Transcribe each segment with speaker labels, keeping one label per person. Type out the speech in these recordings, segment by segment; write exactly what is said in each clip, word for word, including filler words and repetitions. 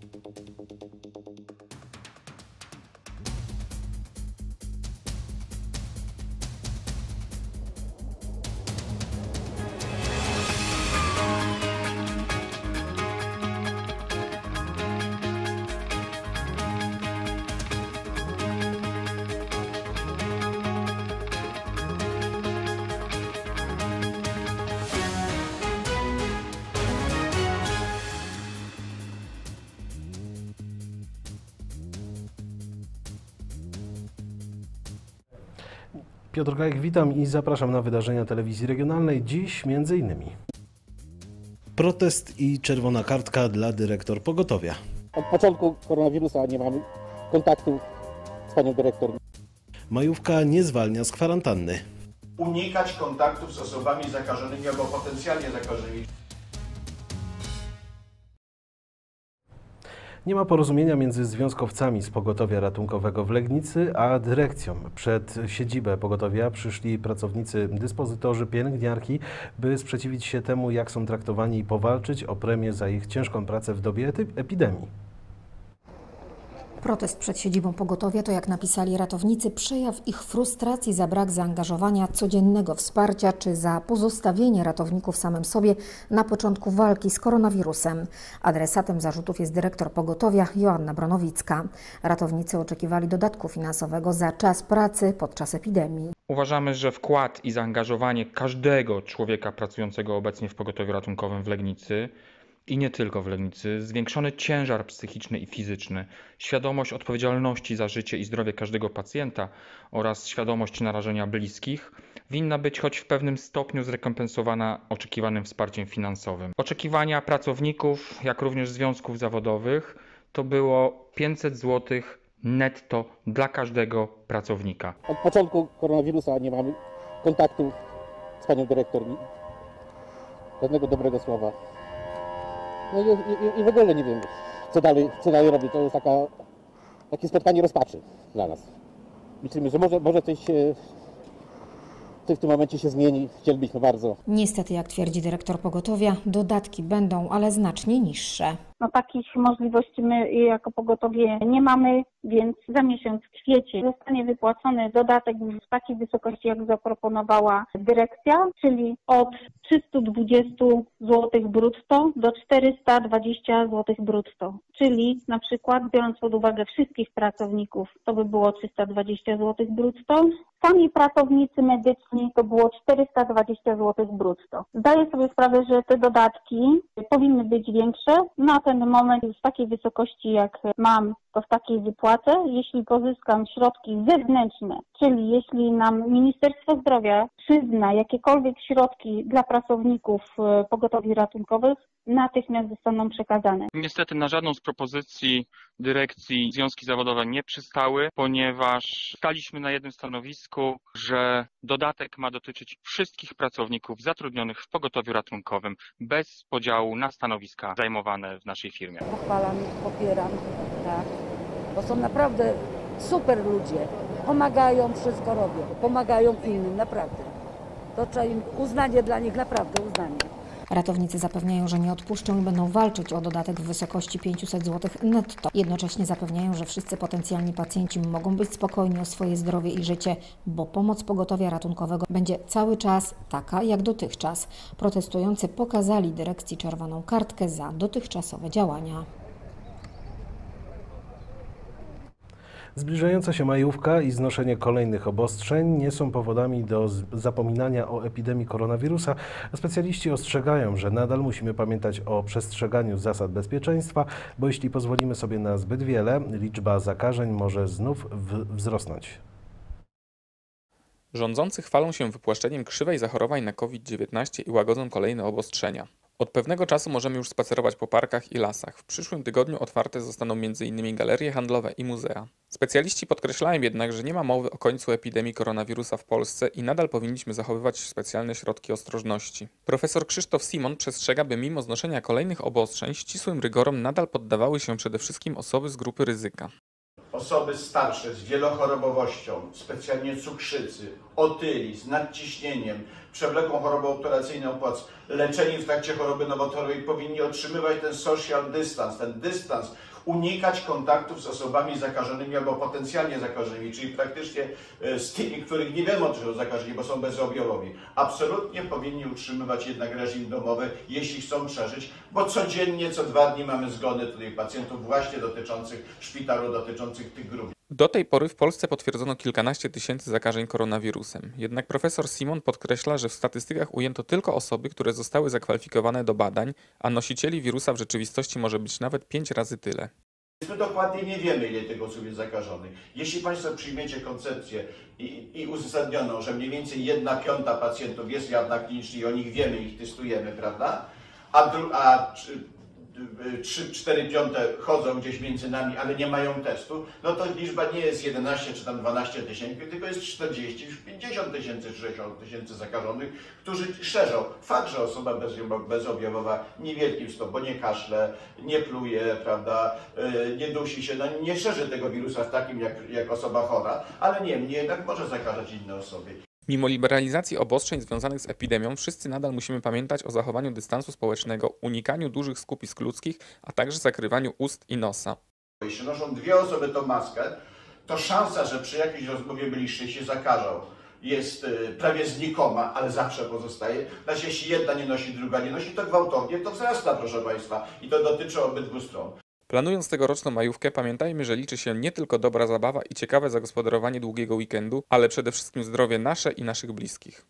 Speaker 1: Piotr Gajek, witam i zapraszam na wydarzenia telewizji regionalnej. Dziś między innymi protest i czerwona kartka dla dyrektor pogotowia.
Speaker 2: Od początku koronawirusa nie mamy kontaktu z panią dyrektor.
Speaker 1: Majówka nie zwalnia z kwarantanny.
Speaker 3: Unikać kontaktów z osobami zakażonymi albo potencjalnie zakażonymi.
Speaker 1: Nie ma porozumienia między związkowcami z pogotowia ratunkowego w Legnicy a dyrekcją. Przed siedzibę pogotowia przyszli pracownicy, dyspozytorzy, pielęgniarki, by sprzeciwić się temu, jak są traktowani i powalczyć o premię za ich ciężką pracę w dobie epidemii.
Speaker 4: Protest przed siedzibą pogotowia to, jak napisali ratownicy, przejaw ich frustracji za brak zaangażowania, codziennego wsparcia czy za pozostawienie ratowników samym sobie na początku walki z koronawirusem. Adresatem zarzutów jest dyrektor pogotowia Joanna Bronowicka. Ratownicy oczekiwali dodatku finansowego za czas pracy podczas epidemii.
Speaker 5: Uważamy, że wkład i zaangażowanie każdego człowieka pracującego obecnie w pogotowiu ratunkowym w Legnicy i nie tylko w Legnicy, zwiększony ciężar psychiczny i fizyczny, świadomość odpowiedzialności za życie i zdrowie każdego pacjenta oraz świadomość narażenia bliskich winna być choć w pewnym stopniu zrekompensowana oczekiwanym wsparciem finansowym. Oczekiwania pracowników, jak również związków zawodowych, to było pięćset złotych netto dla każdego pracownika.
Speaker 2: Od początku koronawirusa nie mamy kontaktu z panią dyrektor. Żadnego dobrego słowa. No i, i, i w ogóle nie wiem, co dalej, co dalej robić. To jest taka, takie spotkanie rozpaczy dla nas. Myślimy, że może, może coś, się, coś w tym momencie się zmieni. Chcielibyśmy bardzo.
Speaker 4: Niestety, jak twierdzi dyrektor pogotowia, dodatki będą, ale znacznie niższe.
Speaker 6: No takich możliwości my jako pogotowie nie mamy, więc za miesiąc kwiecień zostanie wypłacony dodatek w takiej wysokości, jak zaproponowała dyrekcja, czyli od trzysta dwadzieścia złotych brutto do czterysta dwadzieścia złotych brutto. Czyli na przykład, biorąc pod uwagę wszystkich pracowników, to by było trzysta dwadzieścia złotych brutto. Sami pracownicy medyczni to było czterysta dwadzieścia złotych brutto. Zdaję sobie sprawę, że te dodatki powinny być większe. Na ten moment w takiej wysokości, jak mam, to w takiej wypłacę. Jeśli pozyskam środki zewnętrzne, czyli jeśli nam Ministerstwo Zdrowia przyzna jakiekolwiek środki dla pracowników pogotowi ratunkowych, natychmiast zostaną przekazane.
Speaker 5: Niestety na żadną z propozycji dyrekcji związki zawodowe nie przystały, ponieważ staliśmy na jednym stanowisku, że dodatek ma dotyczyć wszystkich pracowników zatrudnionych w pogotowiu ratunkowym bez podziału na stanowiska zajmowane w naszej firmie.
Speaker 7: Pochwalam, popieram, tak, bo są naprawdę super ludzie, pomagają, wszystko robią, pomagają innym, naprawdę. To trzeba im uznanie dla nich, naprawdę uznanie.
Speaker 4: Ratownicy zapewniają, że nie odpuszczą i będą walczyć o dodatek w wysokości pięćset złotych netto. Jednocześnie zapewniają, że wszyscy potencjalni pacjenci mogą być spokojni o swoje zdrowie i życie, bo pomoc pogotowia ratunkowego będzie cały czas taka jak dotychczas. Protestujący pokazali dyrekcji czerwoną kartkę za dotychczasowe działania.
Speaker 1: Zbliżająca się majówka i znoszenie kolejnych obostrzeń nie są powodami do zapominania o epidemii koronawirusa. Specjaliści ostrzegają, że nadal musimy pamiętać o przestrzeganiu zasad bezpieczeństwa, bo jeśli pozwolimy sobie na zbyt wiele, liczba zakażeń może znów wzrosnąć.
Speaker 8: Rządzący chwalą się wypłaszczeniem krzywej zachorowań na COVID dziewiętnaście i łagodzą kolejne obostrzenia. Od pewnego czasu możemy już spacerować po parkach i lasach. W przyszłym tygodniu otwarte zostaną między innymi galerie handlowe i muzea. Specjaliści podkreślają jednak, że nie ma mowy o końcu epidemii koronawirusa w Polsce i nadal powinniśmy zachowywać specjalne środki ostrożności. Profesor Krzysztof Simon przestrzega, by mimo znoszenia kolejnych obostrzeń ścisłym rygorom nadal poddawały się przede wszystkim osoby z grupy ryzyka.
Speaker 3: Osoby starsze z wielochorobowością, specjalnie cukrzycy, otyli, z nadciśnieniem, przewlekłą chorobą obturacyjną płuc, leczeni w trakcie choroby nowotworowej powinni otrzymywać ten social distance, ten dystans, unikać kontaktów z osobami zakażonymi albo potencjalnie zakażonymi, czyli praktycznie z tymi, których nie wiadomo, czy są zakażeni, bo są bezobjawowi. Absolutnie powinni utrzymywać jednak reżim domowy, jeśli chcą przeżyć, bo codziennie, co dwa dni mamy zgony tutaj pacjentów właśnie dotyczących szpitalu, dotyczących tych grup.
Speaker 8: Do tej pory w Polsce potwierdzono kilkanaście tysięcy zakażeń koronawirusem. Jednak profesor Simon podkreśla, że w statystykach ujęto tylko osoby, które zostały zakwalifikowane do badań, a nosicieli wirusa w rzeczywistości może być nawet pięć razy tyle.
Speaker 3: My dokładnie nie wiemy, ile tych osób jest zakażonych. Jeśli Państwo przyjmiecie koncepcję i, i uzasadnioną, że mniej więcej jedna piąta pacjentów jest jawna klinicznie i o nich wiemy, ich testujemy, prawda? A, a trzy cztery piąte chodzą gdzieś między nami, ale nie mają testu, no to liczba nie jest jedenaście czy tam dwanaście tysięcy, tylko jest czterdzieści, pięćdziesiąt tysięcy, sześćdziesiąt tysięcy zakażonych, którzy szerzą. Fakt, że osoba bezobjawowa niewielkim stopniu, bo nie kaszle, nie pluje, prawda, nie dusi się, no nie szerzy tego wirusa w takim jak, jak osoba chora, ale niemniej jednak może zakażać inne osoby.
Speaker 8: Mimo liberalizacji obostrzeń związanych z epidemią, wszyscy nadal musimy pamiętać o zachowaniu dystansu społecznego, unikaniu dużych skupisk ludzkich, a także zakrywaniu ust i nosa.
Speaker 3: Jeśli noszą dwie osoby tą maskę, to szansa, że przy jakiejś rozmowie bliższej się zakażą, jest prawie znikoma, ale zawsze pozostaje. Znaczy, jeśli jedna nie nosi, druga nie nosi, to gwałtownie to wzrasta, proszę Państwa, i to dotyczy obydwu stron.
Speaker 8: Planując tegoroczną majówkę, pamiętajmy, że liczy się nie tylko dobra zabawa i ciekawe zagospodarowanie długiego weekendu, ale przede wszystkim zdrowie nasze i naszych bliskich.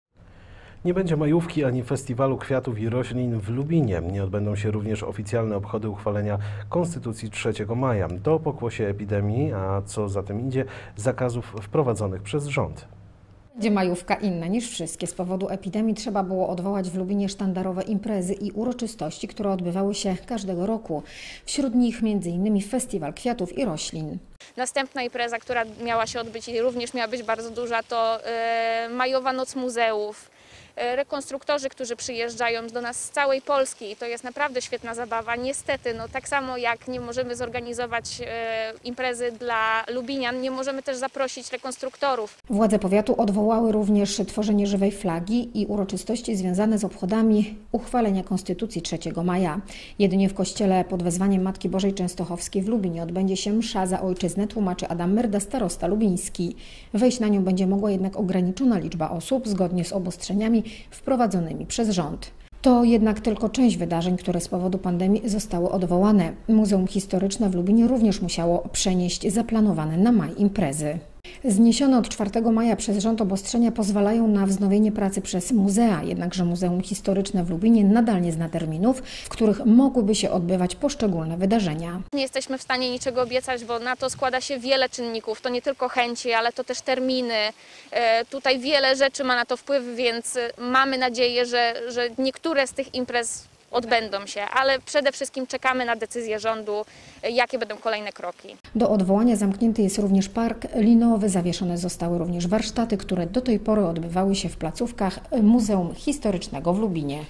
Speaker 1: Nie będzie majówki ani festiwalu kwiatów i roślin w Lubinie. Nie odbędą się również oficjalne obchody uchwalenia Konstytucji trzeciego maja. To pokłosie epidemii, a co za tym idzie, zakazów wprowadzonych przez rząd.
Speaker 4: Będzie majówka inna niż wszystkie. Z powodu epidemii trzeba było odwołać w Lubinie sztandarowe imprezy i uroczystości, które odbywały się każdego roku. Wśród nich między innymi festiwal kwiatów i roślin.
Speaker 9: Następna impreza, która miała się odbyć i również miała być bardzo duża, to yy, Majowa Noc Muzeów. Rekonstruktorzy, którzy przyjeżdżają do nas z całej Polski i to jest naprawdę świetna zabawa. Niestety, no, tak samo jak nie możemy zorganizować e, imprezy dla lubinian, nie możemy też zaprosić rekonstruktorów.
Speaker 4: Władze powiatu odwołały również tworzenie żywej flagi i uroczystości związane z obchodami uchwalenia Konstytucji trzeciego maja. Jedynie w kościele pod wezwaniem Matki Bożej Częstochowskiej w Lubinie odbędzie się msza za ojczyznę, tłumaczy Adam Myrda, starosta lubiński. Wejść na nią będzie mogła jednak ograniczona liczba osób, zgodnie z obostrzeniami wprowadzonymi przez rząd. To jednak tylko część wydarzeń, które z powodu pandemii zostały odwołane. Muzeum Historyczne w Lubinie również musiało przenieść zaplanowane na maj imprezy. Zniesione od czwartego maja przez rząd obostrzenia pozwalają na wznowienie pracy przez muzea, jednakże Muzeum Historyczne w Lubinie nadal nie zna terminów, w których mogłyby się odbywać poszczególne wydarzenia.
Speaker 9: Nie jesteśmy w stanie niczego obiecać, bo na to składa się wiele czynników. To nie tylko chęci, ale to też terminy. Tutaj wiele rzeczy ma na to wpływ, więc mamy nadzieję, że, że niektóre z tych imprez odbędą się, ale przede wszystkim czekamy na decyzję rządu, jakie będą kolejne kroki.
Speaker 4: Do odwołania zamknięty jest również park linowy, zawieszone zostały również warsztaty, które do tej pory odbywały się w placówkach Muzeum Historycznego w Lubinie.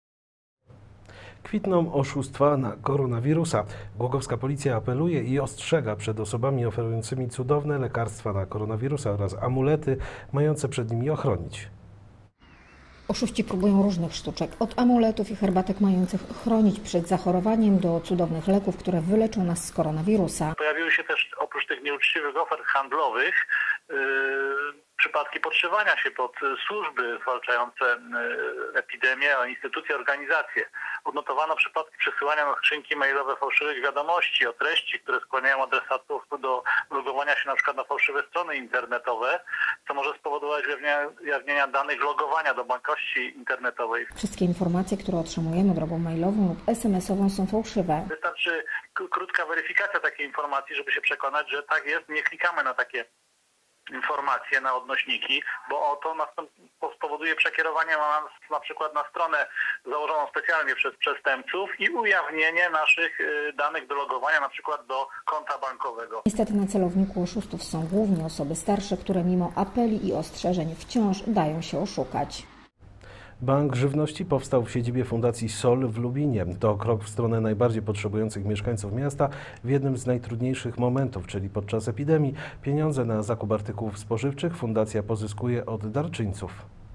Speaker 1: Kwitną oszustwa na koronawirusa. Głogowska policja apeluje i ostrzega przed osobami oferującymi cudowne lekarstwa na koronawirusa oraz amulety mające przed nimi ochronić.
Speaker 4: Oszuści próbują różnych sztuczek, od amuletów i herbatek mających chronić przed zachorowaniem do cudownych leków, które wyleczą nas z koronawirusa.
Speaker 10: Pojawiły się też oprócz tych nieuczciwych ofert handlowych yy, przypadki podszywania się pod służby zwalczające yy, epidemię, instytucje, organizacje. Odnotowano przypadki przesyłania na skrzynki mailowe fałszywych wiadomości o treści, które skłaniają adresatów do logowania się na przykład na fałszywe strony internetowe, co może spowodować ujawnienia danych logowania do bankowości internetowej.
Speaker 4: Wszystkie informacje, które otrzymujemy drogą mailową lub es em esową, są fałszywe.
Speaker 10: Wystarczy krótka weryfikacja takiej informacji, żeby się przekonać, że tak jest. Nie klikamy na takie informacje, na odnośniki, bo to spowoduje przekierowanie na, na przykład na stronę założoną specjalnie przez przestępców i ujawnienie naszych danych do logowania, na przykład do konta bankowego.
Speaker 4: Niestety na celowniku oszustów są głównie osoby starsze, które mimo apeli i ostrzeżeń wciąż dają się oszukać.
Speaker 1: Bank Żywności powstał w siedzibie Fundacji Sol w Lubinie. To krok w stronę najbardziej potrzebujących mieszkańców miasta w jednym z najtrudniejszych momentów, czyli podczas epidemii. Pieniądze na zakup artykułów spożywczych fundacja pozyskuje od darczyńców.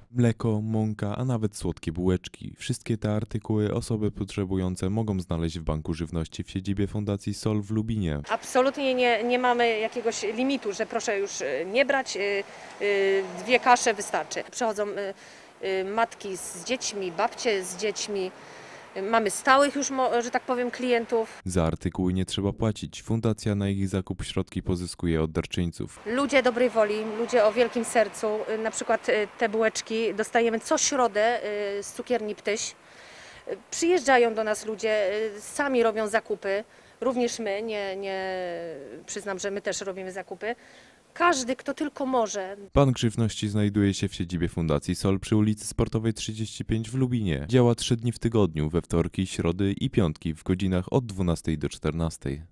Speaker 11: Mleko, mąka, a nawet słodkie bułeczki. Wszystkie te artykuły osoby potrzebujące mogą znaleźć w Banku Żywności w siedzibie Fundacji S O L w Lubinie.
Speaker 12: Absolutnie nie, nie mamy jakiegoś limitu, że proszę już nie brać, dwie kasze wystarczy. Przychodzą matki z dziećmi, babcie z dziećmi. Mamy stałych już, że tak powiem, klientów.
Speaker 11: Za artykuły nie trzeba płacić. Fundacja na ich zakup środki pozyskuje od darczyńców.
Speaker 12: Ludzie dobrej woli, ludzie o wielkim sercu, na przykład te bułeczki dostajemy co środę z cukierni Ptyś. Przyjeżdżają do nas ludzie, sami robią zakupy, również my, nie, nie przyznam, że my też robimy zakupy. Każdy, kto tylko może.
Speaker 11: Bank Żywności znajduje się w siedzibie Fundacji S O L przy ulicy Sportowej trzydzieści pięć w Lubinie. Działa trzy dni w tygodniu, we wtorki, środy i piątki w godzinach od dwunastej do czternastej.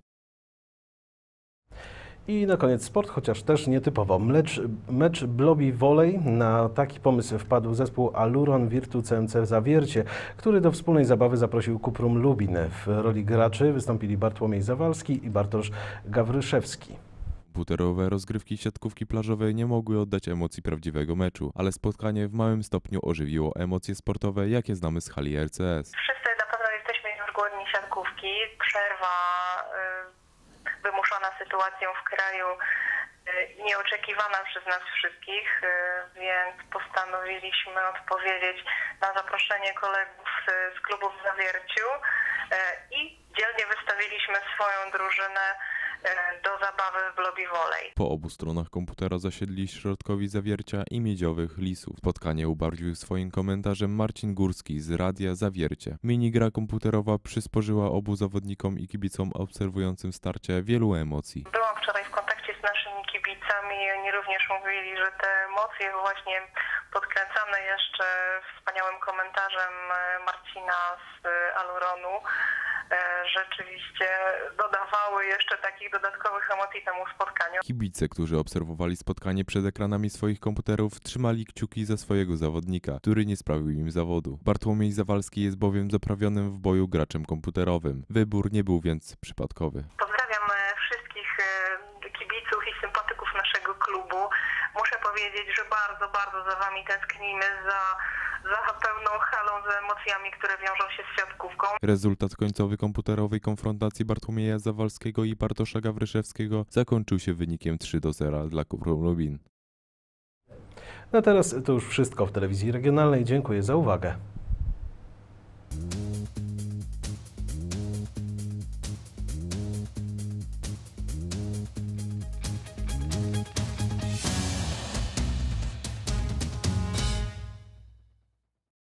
Speaker 1: I na koniec sport, chociaż też nietypowo. Mecz, mecz Blobi Volley. Na taki pomysł wpadł zespół Aluron Virtu C M C Zawiercie, który do wspólnej zabawy zaprosił Kuprum Lubin. W roli graczy wystąpili Bartłomiej Zawalski i Bartosz Gawryszewski.
Speaker 11: Komputerowe rozgrywki siatkówki plażowej nie mogły oddać emocji prawdziwego meczu, ale spotkanie w małym stopniu ożywiło emocje sportowe, jakie znamy z hali R C S.
Speaker 13: Wszyscy na pewno jesteśmy już głodni siatkówki. Przerwa y, wymuszona sytuacją w kraju, y, nieoczekiwana przez nas wszystkich, y, więc postanowiliśmy odpowiedzieć na zaproszenie kolegów z, z klubu w Zawierciu y, i dzielnie wystawiliśmy swoją drużynę do zabawy w Blobi Volley.
Speaker 11: Po obu stronach komputera zasiedli środkowi Zawiercia i Miedziowych Lisów. Spotkanie ubarwił swoim komentarzem Marcin Górski z Radia Zawiercie. Minigra komputerowa przysporzyła obu zawodnikom i kibicom obserwującym starcie wielu emocji.
Speaker 13: Byłam wczoraj w kontakcie z naszymi kibicami i oni również mówili, że te emocje właśnie podkręcane jeszcze wspaniałym komentarzem Marcina z Aluronu rzeczywiście dodawały jeszcze takich dodatkowych emocji temu spotkaniu.
Speaker 11: Kibice, którzy obserwowali spotkanie przed ekranami swoich komputerów, trzymali kciuki za swojego zawodnika, który nie sprawił im zawodu. Bartłomiej Zawalski jest bowiem zaprawionym w boju graczem komputerowym. Wybór nie był więc przypadkowy.
Speaker 13: Pozdrawiam wszystkich kibiców i sympatyków naszego klubu. Muszę powiedzieć, że bardzo, bardzo za wami tęsknimy, za za pełną halą, z emocjami, które wiążą się z siatkówką.
Speaker 11: Rezultat końcowy komputerowej konfrontacji Bartłomieja Zawalskiego i Bartosza Gawryszewskiego zakończył się wynikiem trzy do zera dla Kuprum Lubin.
Speaker 1: No teraz to już wszystko w telewizji regionalnej. Dziękuję za uwagę.